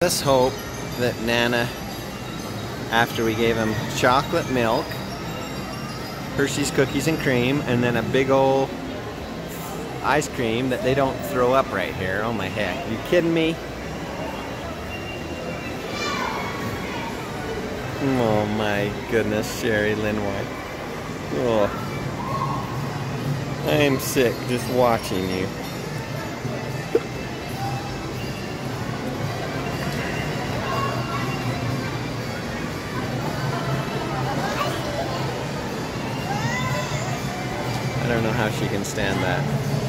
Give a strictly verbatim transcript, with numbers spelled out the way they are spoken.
Let's hope that Nana, after we gave him chocolate milk, Hershey's cookies and cream, and then a big old ice cream, that they don't throw up right here. Oh my heck, you kidding me? Oh my goodness, Sherry Lynn White. Oh, I am sick just watching you. I don't know how she can stand that.